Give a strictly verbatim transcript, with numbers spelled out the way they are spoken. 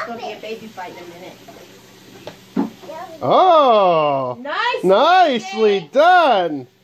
going to be a baby fight in a minute. Oh! Nice. Nicely done!